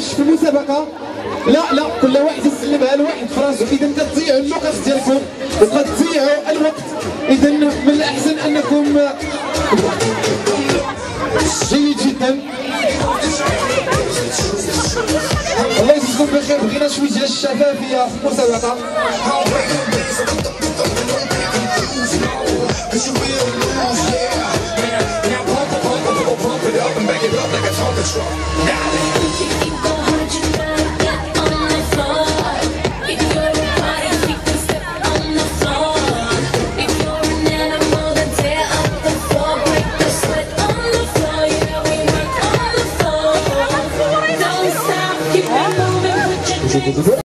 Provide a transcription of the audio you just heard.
تسلمش في المسابقه، لا كل واحد يسلمها لواحد في راسه. اذا كتضيعوا النقط ديالكم وكتضيعوا الوقت، اذا من الاحسن انكم جيد جدا. الله يجزيكم بخير. بغينا شويه ديال الشفافيه في المسابقه.